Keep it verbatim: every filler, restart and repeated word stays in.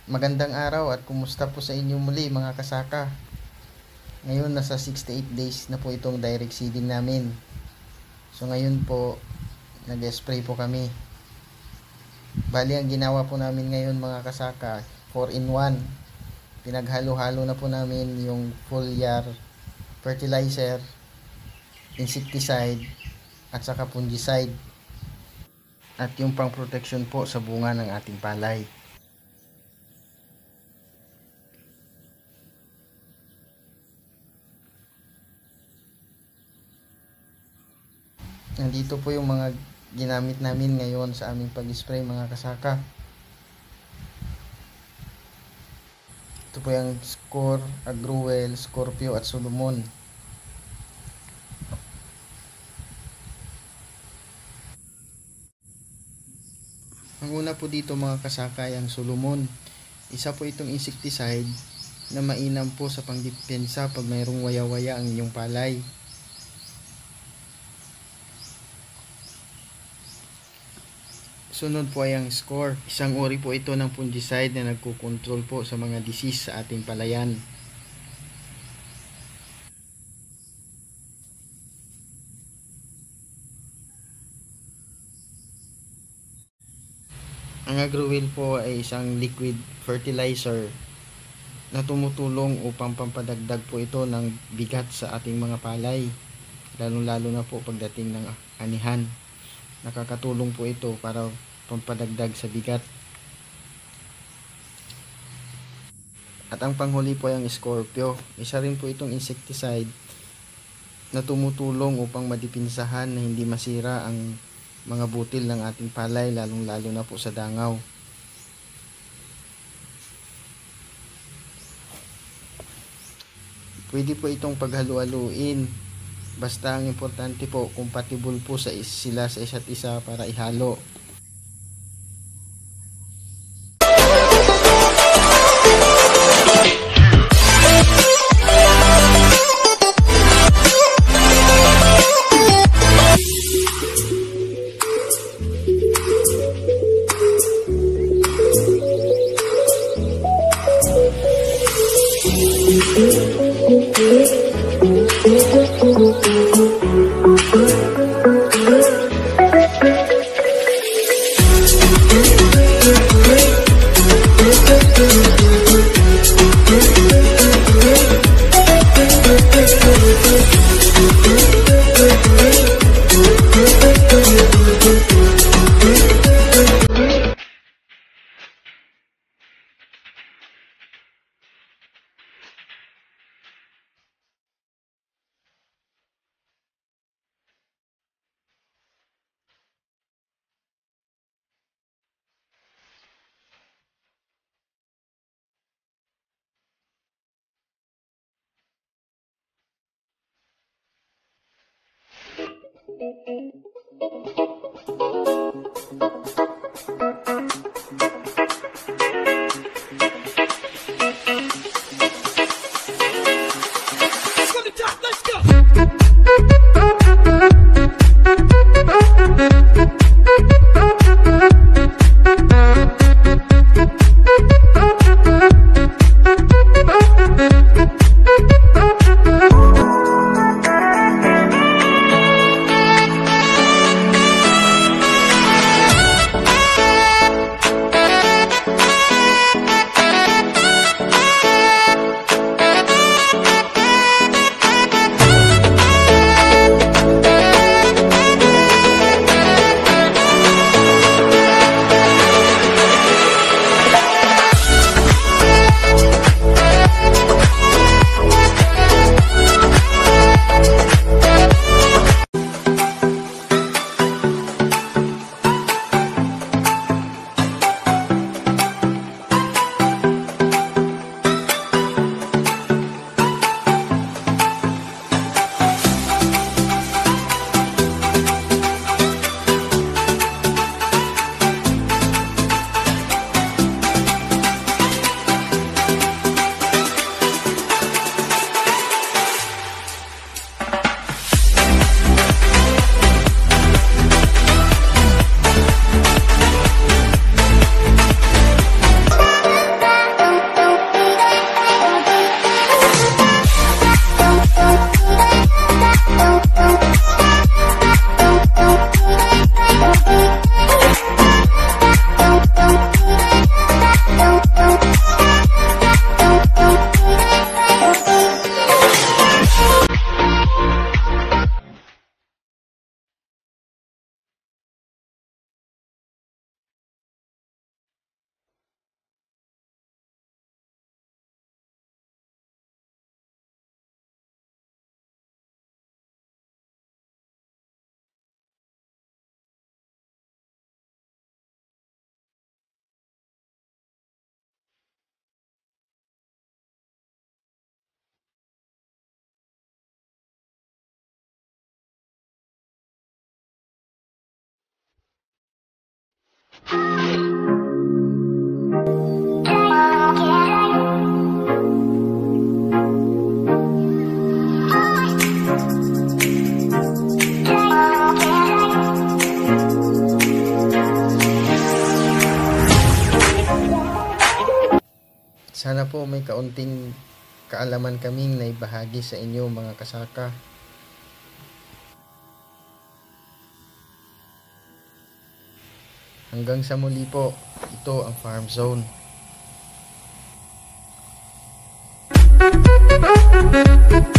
Magandang araw at kumusta po sa inyo muli mga kasaka. Ngayon nasa sixty-eight days na po itong direct seeding namin. So ngayon po nag-spray po kami. Bali ang ginawa po namin ngayon mga kasaka, four in one. Pinaghalo-halo na po namin yung foliar, fertilizer, insecticide at saka fungicide. At yung pang protection po sa bunga ng ating palay. Nandito po yung mga ginamit namin ngayon sa aming pag-spray mga kasaka. Ito po yung Score, Agruel, Scorpio at Solomon. Ang una po dito mga kasaka yung Solomon. Isa po itong insecticide na mainam po sa pangdepensa pag mayroong waya-waya ang inyong palay. Sunod po ay ang Score. Isang uri po ito ng fungicide na nagkukontrol po sa mga disease sa ating palayan. Ang Agruel po ay isang liquid fertilizer na tumutulong upang pampadagdag po ito ng bigat sa ating mga palay, lalong-lalo na po pagdating ng anihan. Nakakatulong po ito para pampadagdag sa bigat. At ang panghuli po ay ang Scorpio. Isa rin po itong insecticide na tumutulong upang madipinsahan na hindi masira ang mga butil ng ating palay, lalong-lalo na po sa dangaw. Pwede po itong paghalo-haluin. Basta ang importante po, compatible po sa sila sa isa't isa para ihalo. Sana po may kaunting kaalaman kaming naibahagi sa inyo mga kasaka. Hanggang sa muli po, ito ang Farm Zone.